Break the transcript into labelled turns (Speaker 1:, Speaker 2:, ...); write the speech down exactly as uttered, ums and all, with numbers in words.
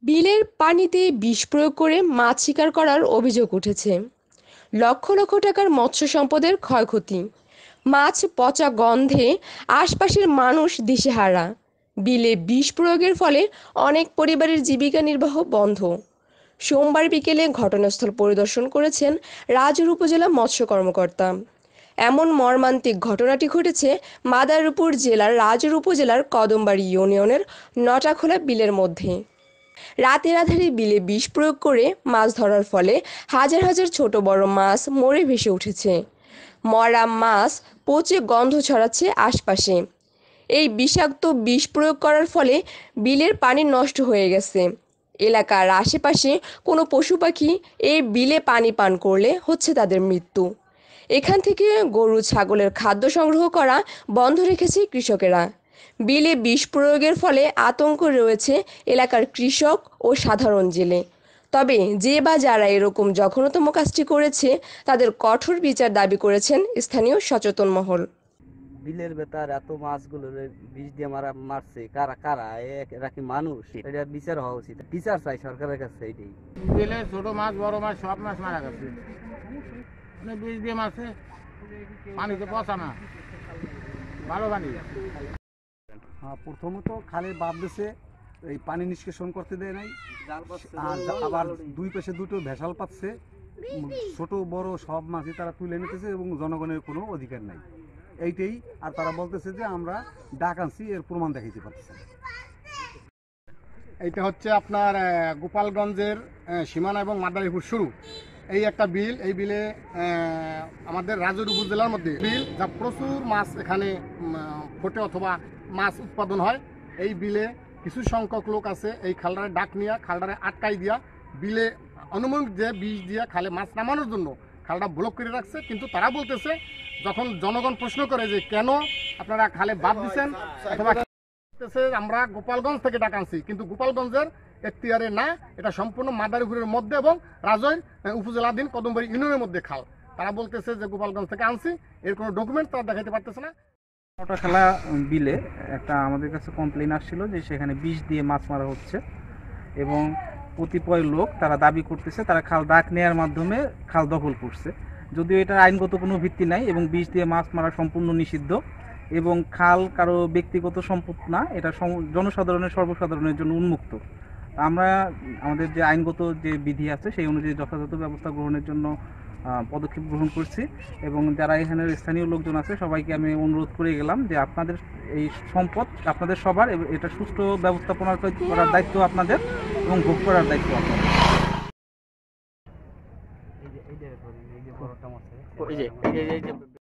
Speaker 1: বিলের পানিতে বিষ প্রয়োগ করে মাছ শিকার করার অভিযোগ উঠেছে। লক্ষ লক্ষ টাকার মৎস্য সম্পদের ক্ষয়ক্ষতি, মাছ পচা গন্ধে আশপাশের মানুষ দিশেহারা। বিলে বিষ প্রয়োগের ফলে অনেক পরিবারের জীবিকা নির্বাহ বন্ধ। সোমবার বিকেলে ঘটনাস্থল পরিদর্শন করেছেন রাজুর উপজেলা মৎস্য কর্মকর্তা। এমন মর্মান্তিক ঘটনাটি ঘটেছে মাদারীপুর জেলার রাজুর উপজেলার কদমবাড়ি ইউনিয়নের নটাখোলা বিলের মধ্যে। রাতের আঁধারে বিলে বিষ প্রয়োগ করে মাছ ধরার ফলে হাজার হাজার ছোট বড় মাছ মরে ভেসে উঠেছে। মরা মাছ পচে গন্ধ ছড়াচ্ছে আশপাশে। এই বিষাক্ত বিষ প্রয়োগ করার ফলে বিলের পানি নষ্ট হয়ে গেছে। এলাকার আশেপাশে কোনো পশু পাখি এই বিলে পানি পান করলে হচ্ছে তাদের মৃত্যু। এখান থেকে গরু ছাগলের খাদ্য সংগ্রহ করা বন্ধ রেখেছে কৃষকেরা। বিলে বিষ প্রয়োগের ফলে আতঙ্ক রয়েছে এলাকার কৃষক ও সাধারণ জেলে। তবে যে বা যারা এরকম জঘন্যতম কাজটি করেছে তাদের কঠোর বিচার দাবি করেছেন স্থানীয় সচেতন মহল।
Speaker 2: বিলের ভেতর এত মাছগুলো বিষ দিয়ে মারা মারছে কারা কারা এরা কি মানুষ? এটা বিচার হওয়া উচিত, বিচার চাই সরকারের কাছে। এইটাই
Speaker 3: বিলে ছোট মাছ বড় মাছ সব মাছ মারা গেছে, মানে বিষ দিয়ে মারছে। পানিতে পচা না, ভালো পানি।
Speaker 4: হ্যাঁ, প্রথমত খালে বাদ দিছে, এই পানি নিষ্কাশন করতে দেয় নাই। আর আবার দুই পাশে দুটো ভেসাল পাচ্ছে, ছোট বড় সব মাছই তারা তুলে নিতেছে এবং জনগণের কোনো অধিকার নাই এইটাই। আর তারা বলতেছে যে আমরা ডাক আনছি, এর প্রমাণ দেখাইতে পারতেছে।
Speaker 3: এইটা হচ্ছে আপনার গোপালগঞ্জের সীমানা এবং মাদারীপুর শুরু এই একটা বিল। এই বিলে আমাদের রাজুর উপজেলার মধ্যে বিল, যা প্রচুর মাছ এখানে ফোটে অথবা মাছ উৎপাদন হয়। এই বিলে কিছু সংখ্যক লোক আছে এই খালটারে ডাক নিয়ে খালটারে আটকাই দিয়া বিলে অনুমোদন যে বিষ দিয়া খালে মাছ নামানোর জন্য খালটা ব্লক করে রাখছে। কিন্তু তারা বলতেছে, যখন জনগণ প্রশ্ন করে যে কেন আপনারা খালে বাদ দিচ্ছেন অথবা আমরা গোপালগঞ্জ থেকে ডাক আনছি, কিন্তু গোপালগঞ্জের এখতিয়ারে না, এটা সম্পূর্ণ মাদারীপুরের মধ্যে এবং রাজৈর উপজেলাধীন কদমবাড়ি ইউনিয়নের মধ্যে খাল। তারা বলতেছে যে গোপালগঞ্জ থেকে আনছি, এর কোনো ডকুমেন্ট তারা দেখাতে পারতেছে না।
Speaker 5: নটাখোলা বিলে একটা আমাদের কাছে কমপ্লেন আসছিল যে সেখানে বিষ দিয়ে মাছ মারা হচ্ছে এবং কতিপয় লোক তারা দাবি করতেছে তারা খাল ডাক নেওয়ার মাধ্যমে খাল দখল করছে, যদিও এটার আইনগত কোনো ভিত্তি নাই এবং বিষ দিয়ে মাছ মারা সম্পূর্ণ নিষিদ্ধ এবং খাল কারো ব্যক্তিগত সম্পদ না, এটা জনসাধারণের সর্বসাধারণের জন্য উন্মুক্ত। আমরা আমাদের যে আইনগত যে বিধি আছে সেই অনুযায়ী যথাযথ ব্যবস্থা গ্রহণের জন্য পদক্ষেপ গ্রহণ করছি এবং যারা এখানের স্থানীয় লোকজন আছে সবাইকে আমি অনুরোধ করে গেলাম যে আপনাদের এই সম্পদ আপনাদের সবার, এটা সুষ্ঠু ব্যবস্থাপনা করার দায়িত্ব আপনাদের এবং ভোগ করার দায়িত্ব আপনাদের।